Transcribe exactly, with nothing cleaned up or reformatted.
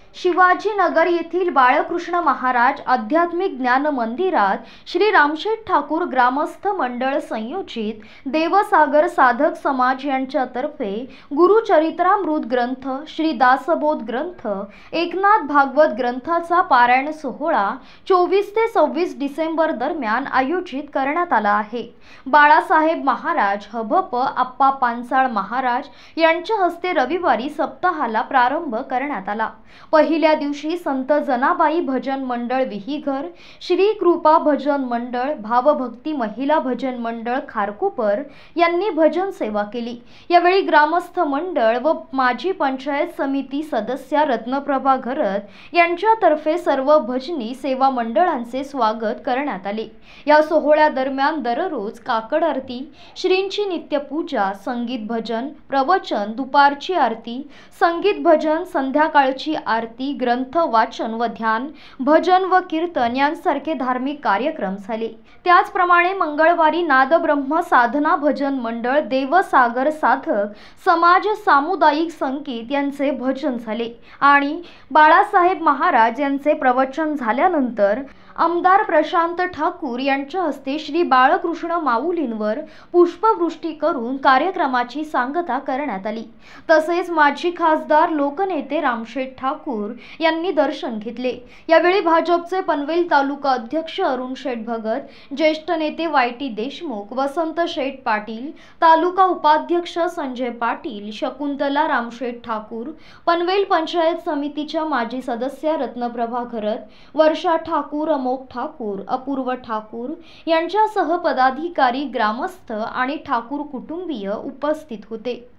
शिवाजीनगर येथील बाळकृष्ण महाराज आध्यात्मिक ज्ञान मंदिरात श्री रामशेठ ठाकूर ग्रामस्थ मंडळ संयोजित देवसागर साधक समाज यांच्यातर्फे गुरुचरित्रामृत ग्रंथ, श्री दासबोध ग्रंथ, एकनाथ भागवत ग्रंथाचा पारायण सोहळा चोवीस ते सव्वीस डिसेंबर दरम्यान आयोजित करण्यात आला आहे। बाळासाहेब महाराज हभप आप्पा पांचाळ महाराज यांच्या हस्ते रविवारी सप्ताहाला प्रारंभ करण्यात आला। पहिल्या दिवशी संत जनाबाई भजन मंडळ विहीघर, श्री कृपा भजन मंडळ, भावभक्ती महिला भजन मंडळ खारकुपर यांनी भजन सेवा केली। यावेळी ग्रामस्थ मंडळ व माजी पंचायत समिती सदस्य रत्नप्रभा घरत यांच्यातर्फे सर्व भजनी सेवा मंडळांचे स्वागत करण्यात आले। या सोहळ्या दरम्यान दररोज काकड आरती, श्रींची नित्यपूजा, संगीत भजन, प्रवचन, दुपारची आरती, संगीत भजन, संध्याकाळची आरती, ग्रंथ वाचन व ध्यान, भजन व कीर्तन यांसारखे धार्मिक कार्यक्रम झाले। त्याचप्रमाणे मंगळवारी नादब्रह्म साधना भजन मंडळ देवसागर साधक समाज सामुदायिक संगीत यांचे भजन झाले आणि बाळासाहेब महाराज यांचे प्रवचन झाल्यानंतर आमदार प्रशांत ठाकूर यांच्या हस्ते श्री बाळकृष्ण माऊलींवर पुष्पवृष्टी करून कार्यक्रमाची सांगता करण्यात आली। तसेच माजी खासदार लोकनेते रामशेठ ठाकूर यांनी दर्शन घेतले। यावेळी भाजपचे पनवेल तालुका अध्यक्ष अरुण शेठ भगत, ज्येष्ठ नेते वाय टी देशमुख, वसंत शेठ पाटील, तालुका उपाध्यक्ष संजय पाटील, शकुंतला रामशेठ ठाकूर, पनवेल पंचायत समितीच्या माजी सदस्य रत्नप्रभा घरत, वर्षा ठाकूर, अमोक ठाकूर, अपूर्व ठाकूर यांच्यासह पदाधिकारी, ग्रामस्थ आणि ठाकूर कुटुंबीय उपस्थित होते।